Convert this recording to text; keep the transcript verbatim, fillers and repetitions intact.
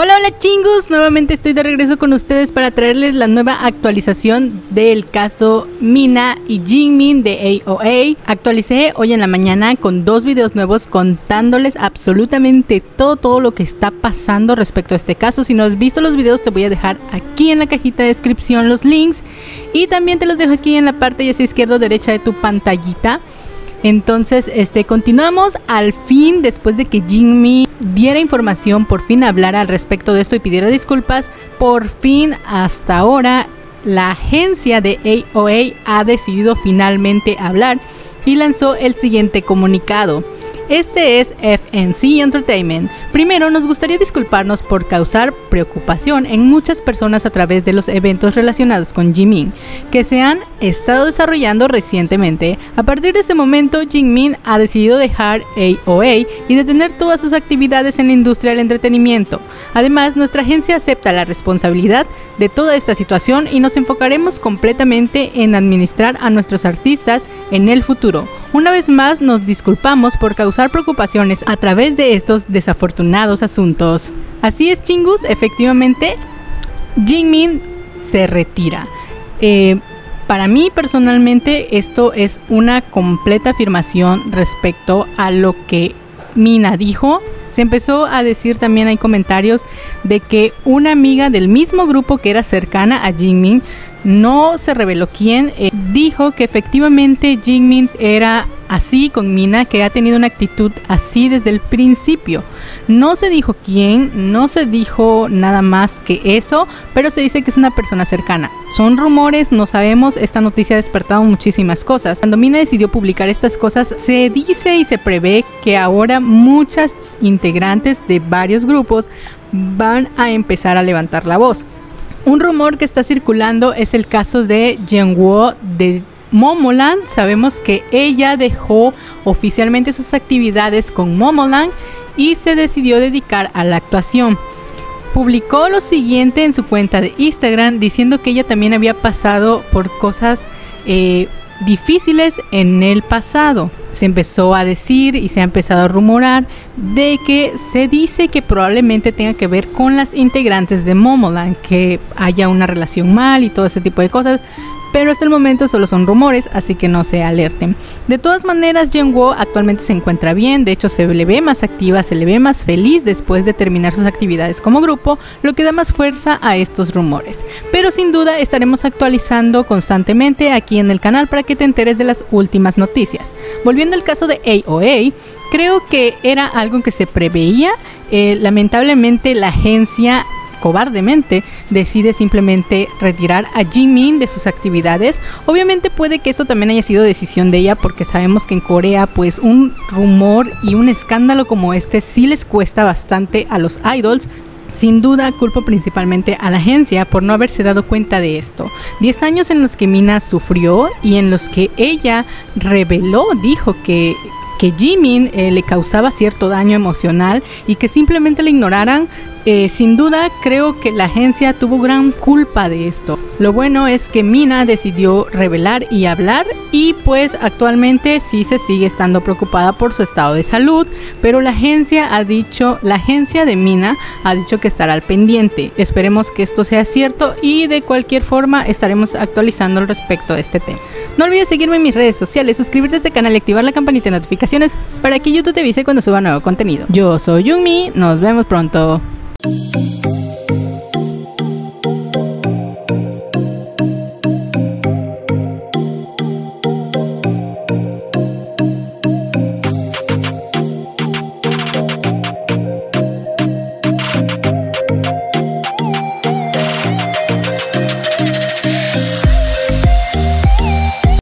Hola, hola chingus, nuevamente estoy de regreso con ustedes para traerles la nueva actualización del caso Mina y Jimin de A O A. Actualicé hoy en la mañana con dos videos nuevos contándoles absolutamente todo, todo lo que está pasando respecto a este caso. Si no has visto los videos, te voy a dejar aquí en la cajita de descripción los links y también te los dejo aquí en la parte ya sea izquierda o derecha de tu pantallita. Entonces, este, continuamos al fin, después de que Jimin diera información, por fin hablara al respecto de esto y pidiera disculpas. Por fin, hasta ahora, la agencia de A O A ha decidido finalmente hablar y lanzó el siguiente comunicado. Este es F N C Entertainment. Primero, nos gustaría disculparnos por causar preocupación en muchas personas a través de los eventos relacionados con Jimin que se han estado desarrollando recientemente. A partir de este momento, Jimin ha decidido dejar A O A y detener todas sus actividades en la industria del entretenimiento. Además, nuestra agencia acepta la responsabilidad de toda esta situación y nos enfocaremos completamente en administrar a nuestros artistas en el futuro. Una vez más, nos disculpamos por causar preocupaciones a través de estos desafortunados asuntos. Así es, chingus, efectivamente, Jimin se retira. Eh, para mí, personalmente, esto es una completa afirmación respecto a lo que Mina dijo. Se empezó a decir, también hay comentarios de que una amiga del mismo grupo que era cercana a Jimin, no se reveló quién, eh, dijo que efectivamente Jimin era así con Mina, que ha tenido una actitud así desde el principio. No se dijo quién, no se dijo nada más que eso, pero se dice que es una persona cercana. Son rumores, no sabemos, esta noticia ha despertado muchísimas cosas. Cuando Mina decidió publicar estas cosas, se dice y se prevé que ahora muchas integrantes de varios grupos van a empezar a levantar la voz. Un rumor que está circulando es el caso de Jungwoo de Momoland. Sabemos que ella dejó oficialmente sus actividades con Momoland y se decidió dedicar a la actuación. Publicó lo siguiente en su cuenta de Instagram, diciendo que ella también había pasado por cosas eh, difíciles en el pasado. Se empezó a decir y se ha empezado a rumorar de que se dice que probablemente tenga que ver con las integrantes de Momoland, que haya una relación mal y todo ese tipo de cosas, pero hasta el momento solo son rumores, así que no se alerten. De todas maneras, Jungwoo actualmente se encuentra bien, de hecho se le ve más activa, se le ve más feliz después de terminar sus actividades como grupo, lo que da más fuerza a estos rumores. Pero sin duda estaremos actualizando constantemente aquí en el canal para que te enteres de las últimas noticias. Volviendo al caso de A O A, creo que era algo que se preveía. Eh, lamentablemente la agencia cobardemente decide simplemente retirar a Jimin de sus actividades. Obviamente puede que esto también haya sido decisión de ella, porque sabemos que en Corea pues un rumor y un escándalo como este sí les cuesta bastante a los idols. Sin duda culpo principalmente a la agencia por no haberse dado cuenta de esto. diez años en los que Mina sufrió y en los que ella reveló, dijo que que Jimin eh, le causaba cierto daño emocional y que simplemente le ignoraran. Eh, sin duda creo que la agencia tuvo gran culpa de esto. Lo bueno es que Mina decidió revelar y hablar, y pues actualmente sí se sigue estando preocupada por su estado de salud, pero la agencia ha dicho, la agencia de Mina ha dicho que estará al pendiente. Esperemos que esto sea cierto y de cualquier forma estaremos actualizando al respecto de este tema. No olvides seguirme en mis redes sociales, suscribirte a este canal y activar la campanita de notificaciones para que YouTube te avise cuando suba nuevo contenido. Yo soy Youngmi, nos vemos pronto.